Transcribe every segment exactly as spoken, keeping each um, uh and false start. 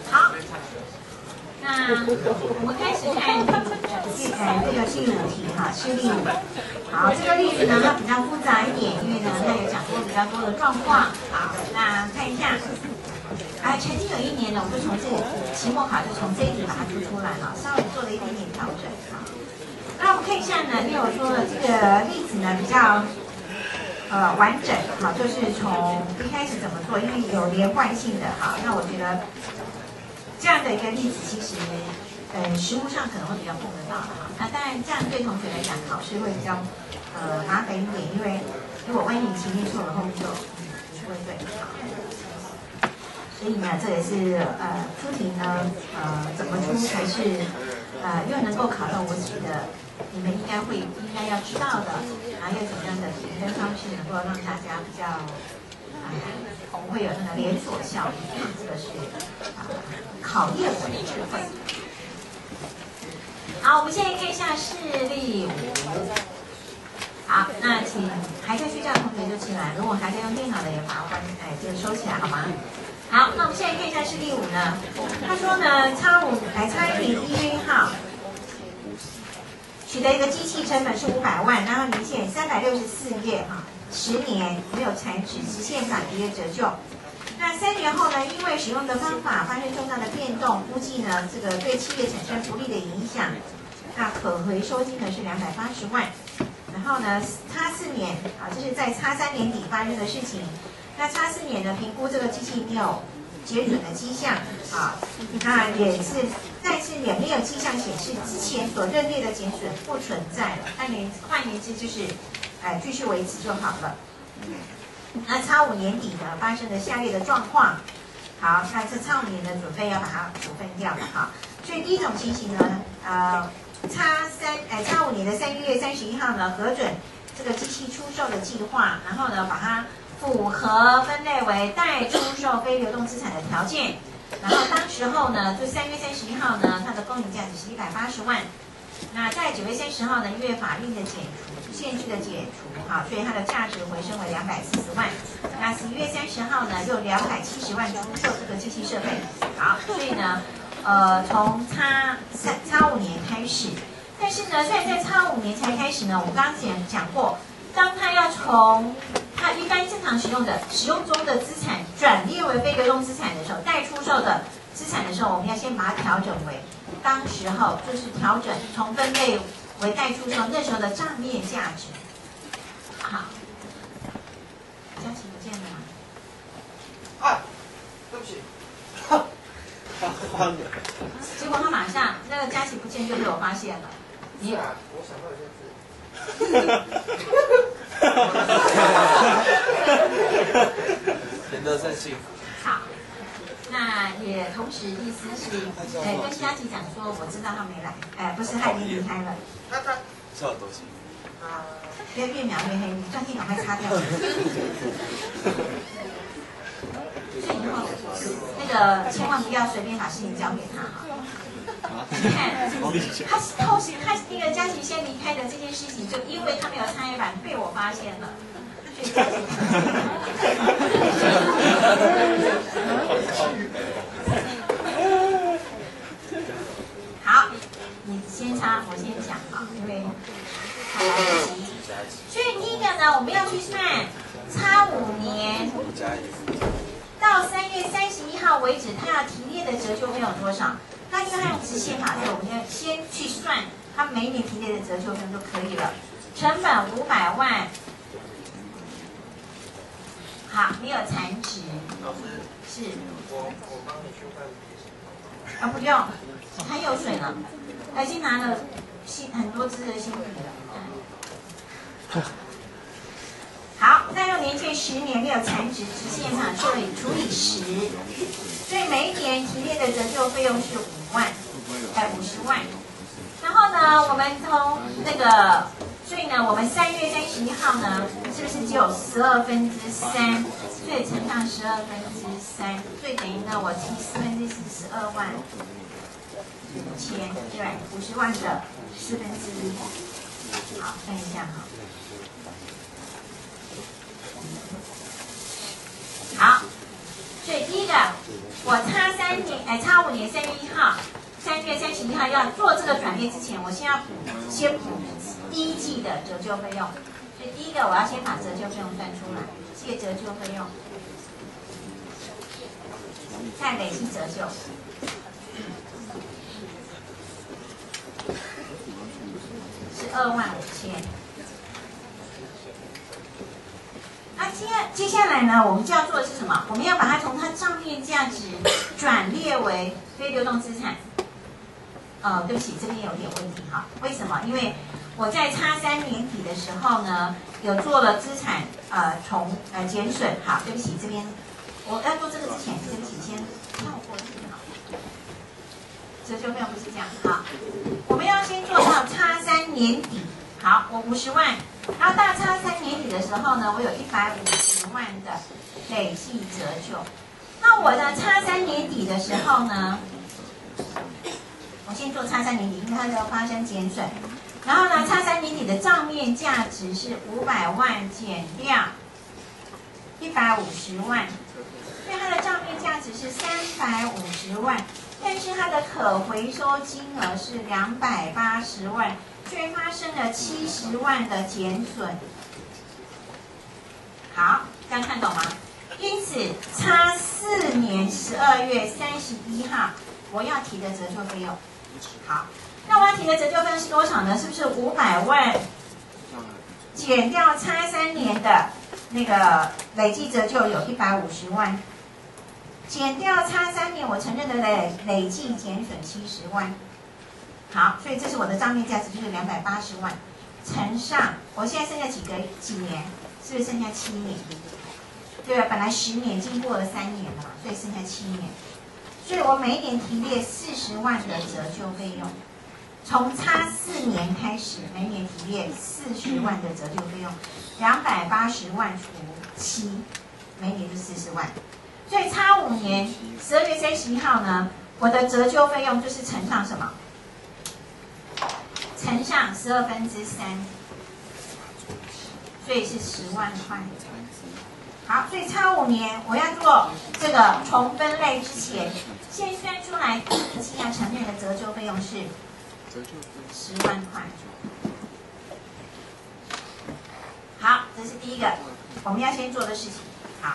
好，那我们开始看这呃这个第五题哈，示例五。好，这个例子呢它比较复杂一点，因为呢它有讲过比较多的状况。好，那看一下。哎，曾经有一年呢，我就从这个期末考就从这一题把它突出来了，稍微做了一点点调整啊。那我们看一下呢，因为我说了这个例子呢比较呃完整，好，就是从一开始怎么做，因为有连贯性的哈。那我觉得这样的一个例子，其实呃实务上可能会比较碰得到的哈。那当然这样对同学来讲，考试会比较呃麻烦一点，因为如果万一你前面错了，后面就不会对。所以呢，这也是呃出题呢，呃怎么出才是呃又能够考到五级的，你们应该会应该要知道的，然后又怎么样的评分方式能够让大家比较呃不会有那个连锁效应，这个是呃考验我的智慧。好，我们现在看一下示例五。好，那请还在睡觉的同学就起来，如果还在用电脑的也把它关，哎，就收起来好吗？好，那我们现在看一下示例五呢。他说呢，叉五来叉一零一晕号取得一个机器成本是五百万，然后年限三百六十四月哈，十年没有产值，实现法提列折旧。那三年后呢，因为使用的方法发生重大的变动，估计呢这个对企业产生不利的影响，那可回收金额是两百八十万。然后呢，叉四年啊，这是在叉三年底发生的事情。那叉四年呢，评估这个机器没有减损的迹象啊，那也是，但是也没有迹象显示之前所认列的减损不存在了。换言换言之，就是，哎，继续维持就好了。那叉五年底呢，发生了下列的状况。好，那这叉五年呢，准备要把它处分掉了哈。所以第一种情形呢，呃，叉三哎叉五年的三月三十一号呢，核准这个机器出售的计划，然后呢，把它符合分类为待出售非流动资产的条件，然后当时候呢，就三月三十一号呢，它的公允价值是一百八十万。那在九月三十号呢，因为法令的减除、限制的解除，哈，所以它的价值回升为两百四十万。那十一月三十号呢，又两百七十万出售这个机器设备。好，所以呢，呃，从叉三叉五年开始，但是呢，虽然在叉五年才开始呢，我刚刚讲讲过。当它要从它一般正常使用的使用中的资产转列为非流动资产的时候，待出售的资产的时候，我们要先把它调整为当时候就是调整从分类为待出售那时候的账面价值。好，佳琪不见了吗？ 啊，对不起。 结果他马上那个佳琪不见就被我发现了。你啊，我想到一件事。 人都真幸福。 好，那也同时意思是，哎，跟佳琪讲说，我知道他没来，哎，不是他已经离开了。 他他笑多幸啊，越越描越黑，你专辑赶快擦掉。所以以后那个千万不要随便把事情交给他哈。你看，他偷他那个佳琪先离开的这件事情，就因为他没有参与版被我发现了。所以佳琪，好，你先擦，我先讲哈，因为还来不及。所以第一个呢，我们要去算差五年到三月三十一号为止，它要提列的折旧费有多少？那因为它用直线法，所以我们要先去算它每一年提列的折旧费就可以了。成本五百万，好，没有残值。 老师， 是。 我我帮你去换。 啊，不用，还有水呢，他已经拿了新很多支的新笔了。好，再用年限十年没有残值，直线法除以除以十，所以每一年提列的折旧费用是五万，哎，五十万。然后呢，我们从那个，所以呢，我们三月三十一号呢，是不是只有十二分之三？所以乘上十二分之三，所以等于呢，我提四分之四十二万五千，对，五十万的四分之一。好，看一下哈。好，所以第一个，我差三年， 哎，差五年三月一号，三月三十一号要做这个转列之前，我先要补，先补第一季的折旧费用。所以第一个我要先把折旧费用算出来，借折旧费用，再累计折旧。十二万五千。那接接下来呢，我们就要做的是什么？我们要把它从它账面价值转列为非流动资产。呃，对不起，这边有点问题哈。为什么？因为我在叉三年底的时候呢，有做了资产呃从呃减损。好，对不起，这边我要做这个之前，对不起，先跳过去好。折旧费用不是这样，好，我们要先做到叉三年底，好，我五十万，然后到叉三年底的时候呢，我有一百五十万的累计折旧。那我的叉三年底的时候呢，我先做叉三年底，因为它要发生减损，然后呢，叉三年底的账面价值是五百万减掉一百五十万，所以它的账面价值是三百五十万。但是它的可回收金额是两百八十万，却发生了七十万的减损。好，这样看懂吗？因此，差四年十二月三十一号我要提的折旧费用。好，那我要提的折旧费用是多少呢？是不是五百万减掉差三年的那个累计折旧有一百五十万？减掉差三年，我承认的累累计减损七十万。好，所以这是我的账面价值，就是两百八十万，乘上我现在剩下几个几年？是不是剩下七年？对吧？本来十年，已经过了三年了嘛，所以剩下七年。所以我每一年提列四十万的折旧费用，从差四年开始，每年提列四十万的折旧费用，两百八十万除七，每年就四十万。所以差五年十二月三十一号呢，我的折旧费用就是乘上什么？乘上十二分之三，所以是十万块。好，所以差五年我要做这个重分类之前，先算出来第一期要承认的折旧费用是十万块。好，这是第一个我们要先做的事情。好。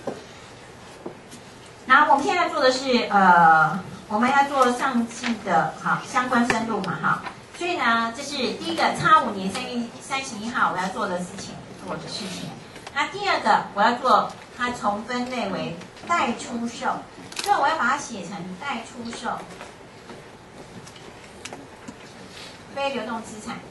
然后我们现在做的是，呃，我们要做上季的好相关分录嘛，哈，所以呢，这是第一个差五年三月三十一号我要做的事情，做的事情。那第二个我要做它重分类为待出售，所以我要把它写成待出售非流动资产。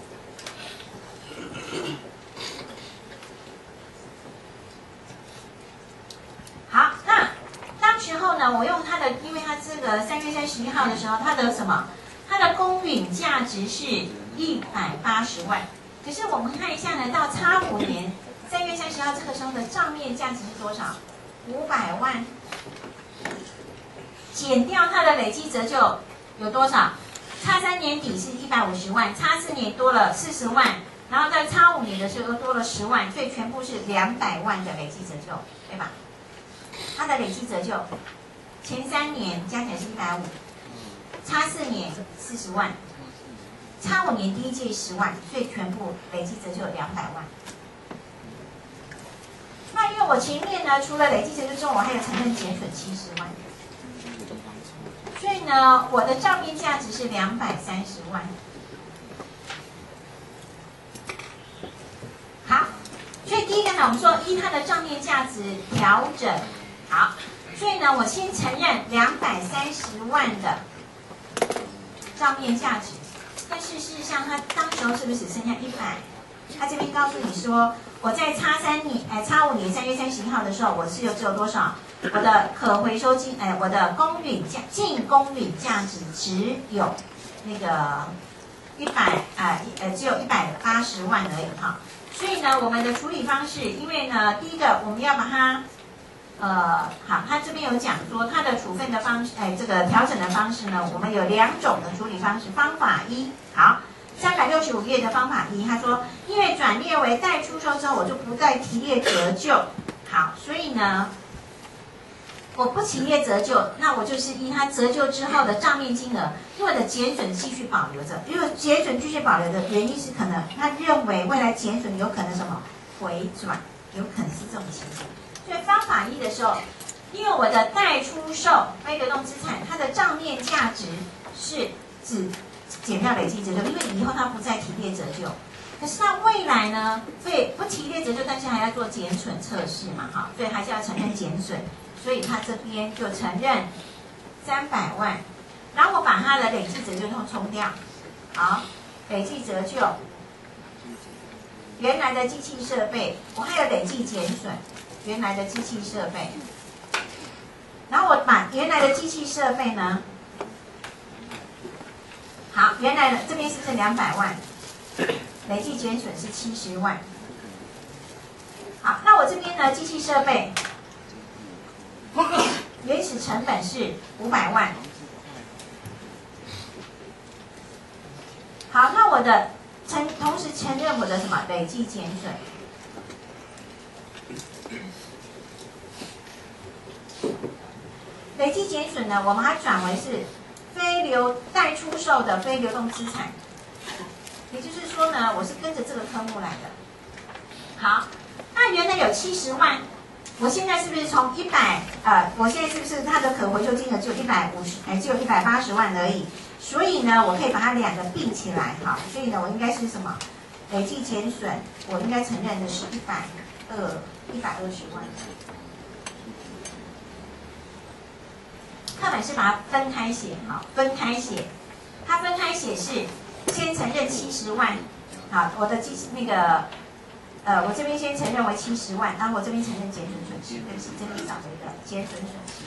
好，那。当时候呢，我用它的，因为它这个三月三十一号的时候，它的什么？它的公允价值是一百八十万。可是我们看一下呢，到差五年三月三十号这个时候的账面价值是多少？五百万，减掉它的累计折旧有多少？差三年底是一百五十万，差四年多了四十万，然后在差五年的时候多了十万，所以全部是两百万的累计折旧，对吧？它的累计折旧，前三年加起来是一百五，差四年四十万，差五年第一届十万，所以全部累计折旧两百万。那因为我前面呢，除了累计折旧之后，我还有承认减损七十万，所以呢，我的账面价值是两百三十万。好，所以第一个呢，我们说依它的账面价值调整。好，所以呢，我先承认两百三十万的账面价值，但是事实上，它当时候是不是只剩下一百？它这边告诉你说，我在差三年，哎，差五年三月三十一号的时候，我是有只有多少？我的可回收金，哎，我的公允价净公允价值只有那个一百，哎，呃，只有一百八十万而已哈。所以呢，我们的处理方式，因为呢，第一个我们要把它。呃，好，他这边有讲说它的处分的方式，哎，这个调整的方式呢，我们有两种的处理方式。方法一，好，三百六十五页的方法一，他说，因为转列为待出售之后，我就不再提列折旧。好，所以呢， 我不起列折旧，那我就是依它折旧之后的账面金额，因为我的减损继续保留着。因为减损继续保留的原因是可能他认为未来减损有可能什么回转，有可能是这种情形。所以方法一的时候，因为我的待出售非流动资产，它的账面价值是只减掉累计折旧，因为以后它不再提列折旧。可是它未来呢，会不提列折旧，但是还要做减损测试嘛，哈，所以还是要承认减损。所以他这边就承认三百万，然后我把它的累计折旧通冲掉，好，累计折旧，原来的机器设备，我还有累计减损，原来的机器设备，然后我把原来的机器设备呢，好，原来的这边是不是两百万，累计减损是七十万，好，那我这边呢，机器设备。原始成本是五百万。好，那我的承同时承认我的什么累计减损？累计减损呢，我们还转为是非流待出售的非流动资产。也就是说呢，我是跟着这个科目来的。好，那原来有七十万。我现在是不是从一百呃，我现在是不是它的可回收金额只有一百五十，哎，只有一百八十万而已？所以呢，我可以把它两个并起来，哈。所以呢，我应该是什么？累计减损，我应该承认的是一百二一百二十万。课本是把它分开写，好，分开写。它分开写是先承认七十万，好，我的记那个。呃，我这边先承认为七十万，然后我这边承认减损损失，对不起，这边少了一个减损损失。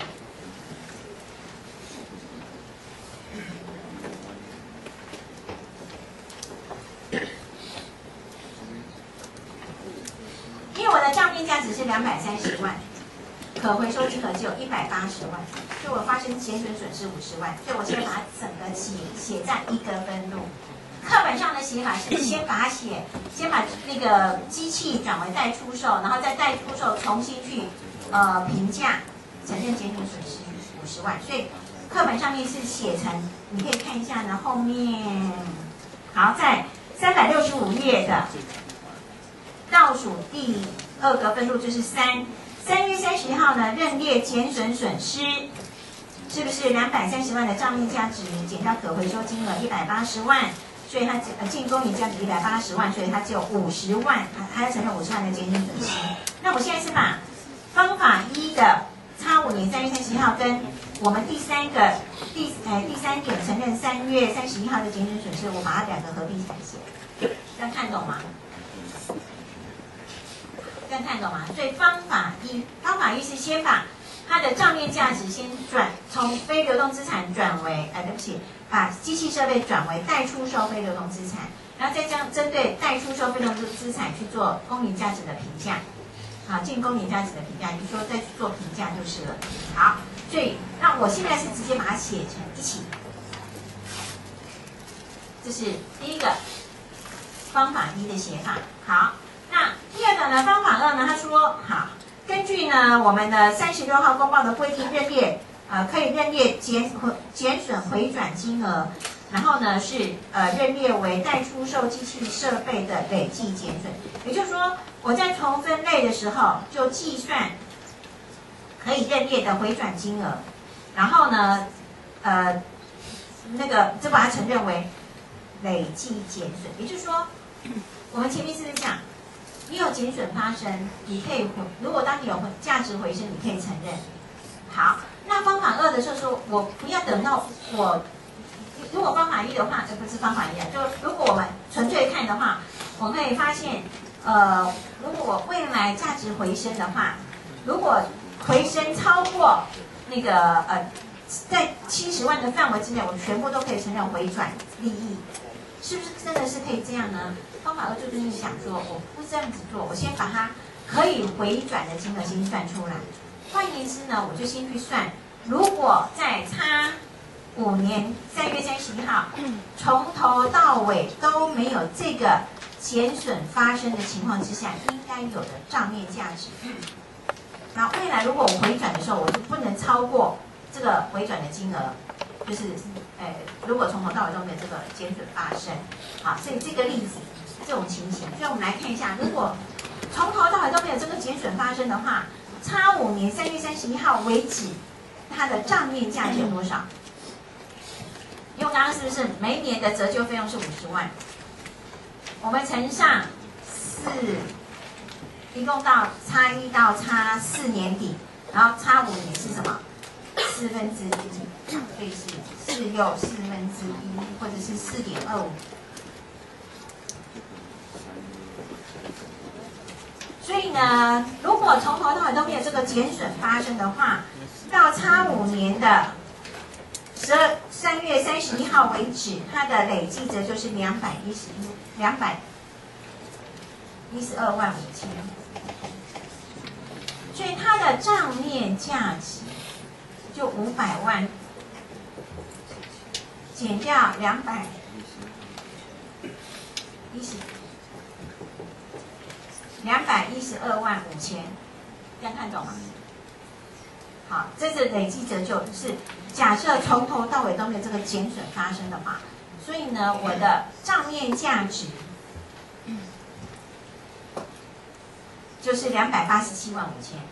因为我的账面价值是两百三十万，可回收金额只有一百八十万，所以我发生减损损失五十万，所以我现在把它整个写写在一个分录。课本上的写法是先把它写，先把那个机器转为待出售，然后再待出售重新去呃评价，承认减损损失五十万。所以课本上面是写成，你可以看一下呢，后面好在三百六十五页的倒数第二个分录就是三，三月三十号呢认列减损损失。是不是两百三十万的账面价值减掉可回收金额一百八十万？所以它呃净公允价值一百八十万，所以它只有五十万，它要承认五十万的减损损失。那我现在是把方法一的差五年三月三十号跟我们第三个第呃第三点承认三月三十一号的减损损失，我把它两个合并起来写，这样看懂吗？这样看懂吗？所以方法一，方法一是先把它的账面价值先转从非流动资产转为，哎，对不起，把机器设备转为待出售非流动资产，然后再将针对待出售非流动资产去做公允价值的评价，好，进公允价值的评价，你说再去做评价就是了。好，所以那我现在是直接把它写成一起，这是第一个方法一的写法。好，那第二个呢，方法二呢，他说好。根据呢我们的三十六号公报的规定，认列呃可以认列减减损回转金额，然后呢是呃认列为待出售机器设备的累计减损。也就是说，我在重分类的时候就计算可以认列的回转金额，然后呢呃那个就把它承认为累计减损。也就是说，我们前面是不是讲？你有减损发生，你可以回。如果当你有价值回升，你可以承认。好，那方法二的时候说，我不要等到我。如果方法一的话，这不是方法一啊，就如果我们纯粹看的话，我们可以发现，呃，如果我未来价值回升的话，如果回升超过那个呃，在七十万的范围之内，我全部都可以承认回转利益，是不是真的是可以这样呢？方法二就跟你讲说，我不这样子做，我先把它可以回转的金额先算出来。换言之呢，我就先去算，如果在差五年三月三十一号，从头到尾都没有这个减损发生的情况之下，应该有的账面价值那未来如果我回转的时候，我就不能超过这个回转的金额，就是，呃，如果从头到尾都没有这个减损发生，好，所以这个例子这种情形，所以我们来看一下，如果从头到尾都没有这个减损发生的话，差五年三月三十一号为止，它的账面价值有多少？因为刚刚是不是每一年的折旧费用是五十万？我们乘上四，一共到差一到差四年底，然后差五年是什么？四分之一，所以是四六四分之一，或者是四点二五。所以呢，如果从头到尾都没有这个减损发生的话，到差五年的十二三月三十一号为止，它的累计折就是两百一十一两百一十二万五千，所以它的账面价值就五百万，减掉两百一十两百一十二万五千，这样看懂吗？好，这是累计折旧，是假设从头到尾都没有这个减损发生的话，所以呢，我的账面价值就是两百八十七万五千。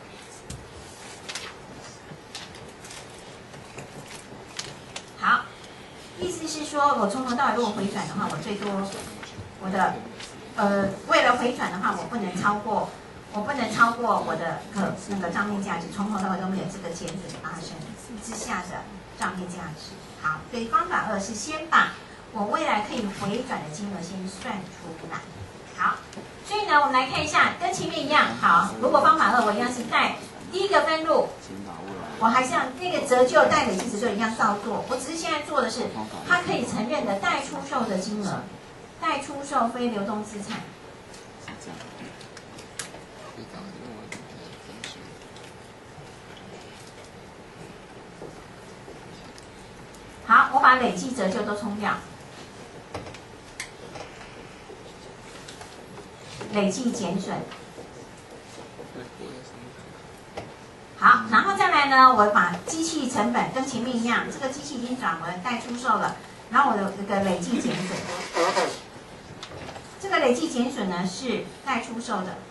好，意思是说我从头到尾如果回转的话，我最多我的呃为了回转的话，我不能超过。我不能超过我的个那个账面价值，从头到尾都没有这个减损发生之下的账面价值。好，所以方法二是先把我未来可以回转的金额先算出来。好，所以呢，我们来看一下，跟前面一样。好，如果方法二我一样是带第一个分录，我还是要那个折旧带累计折旧一样照做，我只是现在做的是它可以承认的待出售的金额，待出售非流动资产。好，我把累计折旧都冲掉，累计减损。好，然后再来呢，我把机器成本跟前面一样，这个机器已经转为待出售了，然后我的这个累计减损，这个累计减损呢是待出售的。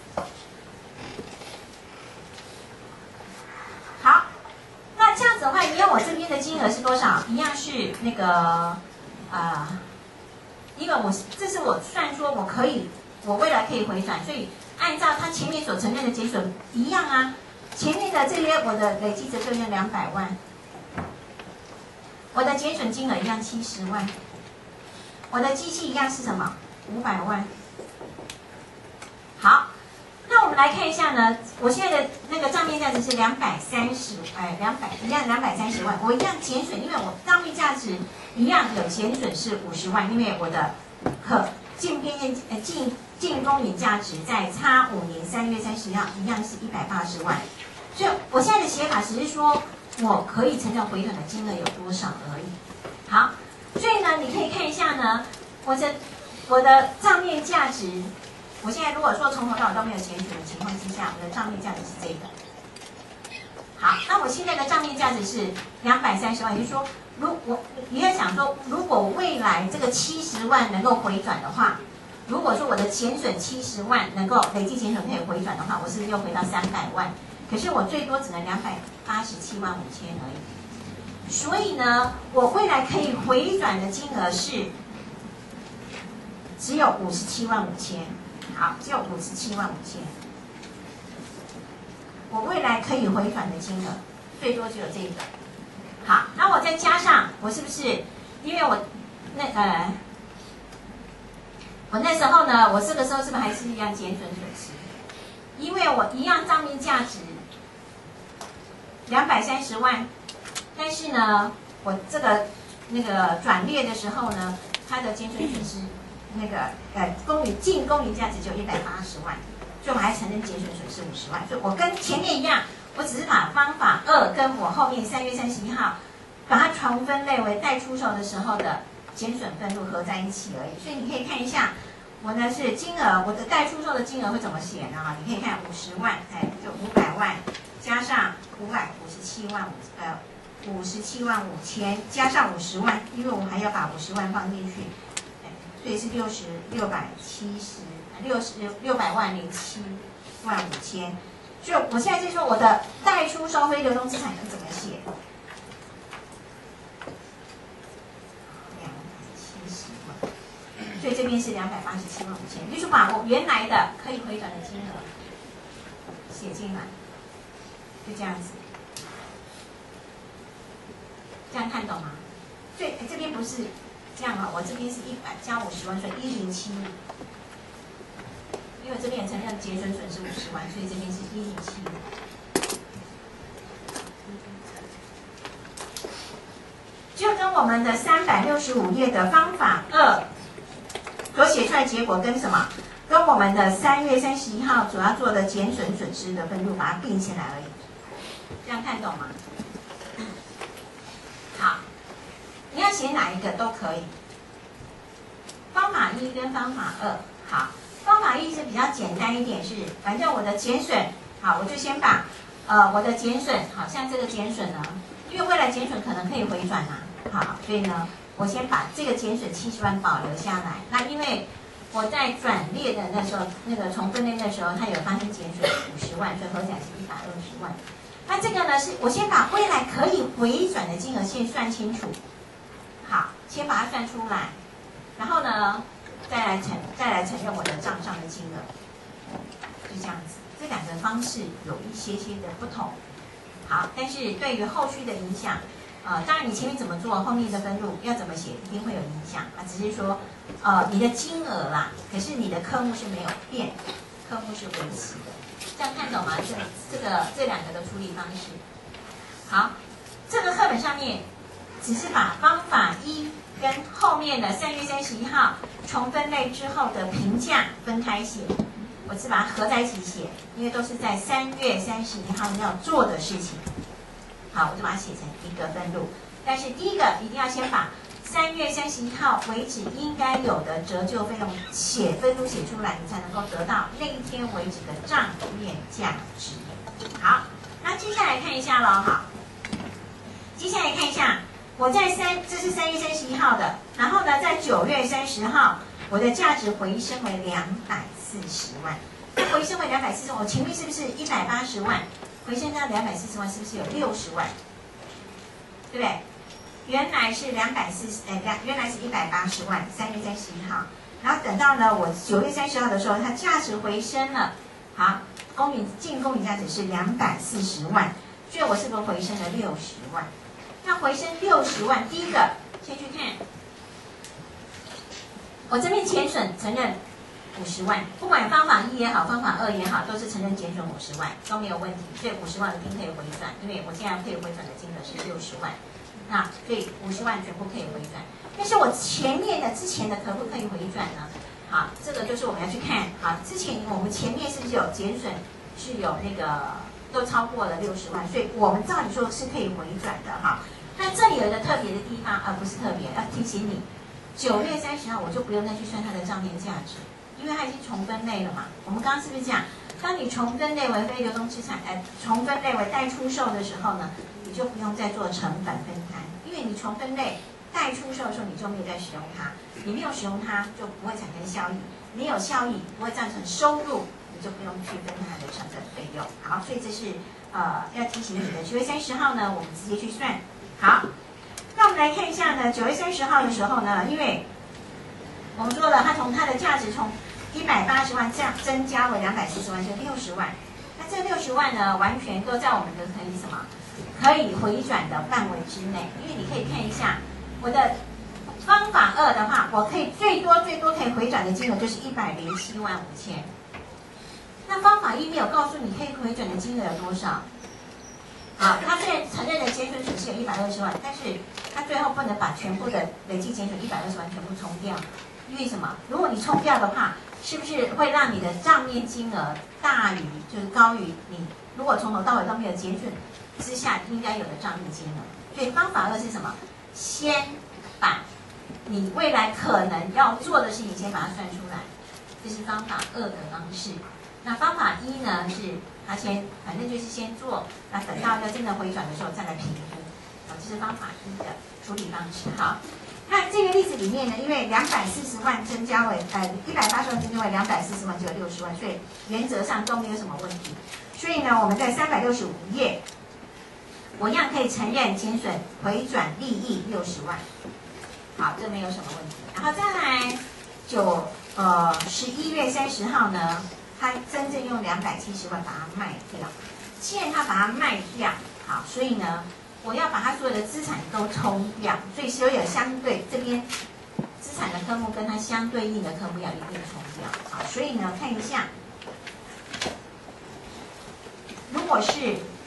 好。那这样子的话，一样我这边的金额是多少？一样是那个，啊、呃，因为我这是我算说我可以，我未来可以回转，所以按照它前面所承认的减损一样啊。前面的这些我的累计折旧要两百万，我的减损金额一样七十万，我的机器一样是什么？五百万。好。那我们来看一下呢，我现在的那个账面价值是两百三十，哎，两百一样两百三十万，我一样减损，因为我账面价值一样有减损是五十万，因为我的可净边验呃净净公允价值在差五年三月三十号一样是一百八十万，所以我现在的写法只是说我可以承认回转的金额有多少而已。好，所以呢，你可以看一下呢，我的我的账面价值。我现在如果说从头到尾都没有减损的情况之下，我的账面价值是这个。好，那我现在的账面价值是两百三十万，也就是说，如我你在想说，如果未来这个七十万能够回转的话，如果说我的减损七十万能够累计减损可以回转的话，我是不是又回到三百万？可是我最多只能两百八十七万五千而已。所以呢，我未来可以回转的金额是只有五十七万五千。好，只有五十七万五千。我未来可以回转的金额最多只有这个。好，那我再加上，我是不是因为我那呃，我那时候呢，我这个时候是不是还是一样减损损失？因为我一样账面价值两百三十万，但是呢，我这个那个转列的时候呢，它的减损损失。那个呃，公允净公允价值只有一百八十万，所以我还承认减损损失五十万，所以我跟前面一样，我只是把方法二跟我后面三月三十一号把它重分类为待出售的时候的减损分录合在一起而已。所以你可以看一下， 我呢是金额，我的待出售的金额会怎么写呢？你可以看五十万，哎，就五百万加上五百五十七万五，呃，五十七万五千加上五十万，因为我还要把五十万放进去，哎，所以是六十六百七十六十六百万零七万五千。所以我现在就说我的待出售非流动资产要怎么写？两百七十万，所以这边是两百八十七万五千，就是把我原来的可以回转的金额写进来，就这样子，这样看懂吗？所以这边不是这样啊，我这边是一百加五十万，所以一零七五。因为这边也承认节损损失五十万，所以这边是一零七五，就跟我们的三百六十五页的方法二所写出来结果跟什么？跟我们的三月三十一号主要做的减损损失的分录把它并起来而已，这样看懂吗？好，你要写哪一个都可以，方法一跟方法二，好。方法一是比较简单一点，是反正我的减损，好，我就先把呃我的减损，好像这个减损呢，因为未来减损可能可以回转呐、啊，好，所以呢，我先把这个减损七十万保留下来。那因为我在转列的那时候，那个重分类的时候，它有发生减损五十万，所以合起来是一百二十万。那这个呢，是我先把未来可以回转的金额先算清楚，好，先把它算出来，然后呢。再来承再来承认我的账上的金额，就这样子。这两个方式有一些些的不同，好，但是对于后续的影响，呃，当然你前面怎么做，后面的分录要怎么写，一定会有影响啊。只是说，呃，你的金额啦，可是你的科目是没有变，科目是维持的，这样看懂吗？这这个这两个的处理方式。好，这个课本上面只是把方法一跟后面的三月三十一号重分类之后的评价分开写，我是把它合在一起写，因为都是在三月三十一号要做的事情。好，我就把它写成一个分录。但是第一个一定要先把三月三十一号为止应该有的折旧费用写分录写出来，你才能够得到那一天为止的账面价值。好，那接下来看一下咯，好，接下来看一下。我在三，这是三月三十一号的，然后呢，在九月三十号，我的价值回升为两百四十万。那回升为两百四十万，我前面是不是一百八十万？回升到两百四十万，是不是有六十万？对不对？原来是两百四十，哎，两原来是一百八十万，三月三十一号，然后等到呢，我九月三十号的时候，它价值回升了，好，公允净公允价值是两百四十万，所以我是不是回升了六十万？那回升六十万，第一个先去看，我这边减损承认五十万，不管方法一也好，方法二也好，都是承认减损五十万都没有问题，所以五十万一定可以回转，因为我现在可以回转的金额是六十万，那所以五十万全部可以回转。但是我前面的之前的可不可以回转呢？好，这个就是我们要去看，好，之前我们前面是不是有减损，是有那个。都超过了六十万，所以我们照理说是可以回转的哈。那这里有一个特别的地方，而、呃、不是特别，要提醒你，九月三十号我就不用再去算它的账面价值，因为它已经重分类了嘛。我们刚刚是不是讲，当你重分类为非流动资产，呃，重分类为待出售的时候呢，你就不用再做成本分摊，因为你重分类待出售的时候你就没有再使用它，你没有使用它就不会产生效益，没有效益不会造成收入。就不用去分它的成本费用。好，所以这是呃要提醒你的。九月三十号呢，我们直接去算。好，那我们来看一下呢，九月三十号的时候呢，因为我们说了，它从它的价值从一百八十万这样增加为两百四十万，就六十万。那这六十万呢，完全都在我们的可以什么可以回转的范围之内。因为你可以看一下我的方法二的话，我可以最多最多可以回转的金额就是一百零七万五千。那方法一没有告诉你可以回转的金额有多少。好，它虽然承认的减损损失有一百二十万，但是它最后不能把全部的累计减损一百二十万全部冲掉，因为什么？如果你冲掉的话，是不是会让你的账面金额大于，就是高于你如果从头到尾都没有减损之下应该有的账面金额？所以方法二是什么？先把你未来可能要做的事情先把它算出来。 这是方法二的方式。那方法一呢，是他先反正就是先做，那等到要真的回转的时候再来评估。好，这是方法一的处理方式。好，看这个例子里面呢，因为两百四十万增加为呃一百八十万增加为两百四十万，只有六十万，所以原则上都没有什么问题。所以呢，我们在三百六十五页，我一样可以承认减损回转利益六十万。好，这没有什么问题。然后再来九呃十一月三十号呢，他真正用两百七十万把它卖掉。既然他把它卖掉，好，所以呢，我要把它所有的资产都冲掉，所以所有相对这边资产的科目跟它相对应的科目要一并冲掉。好，所以呢，看一下，如果是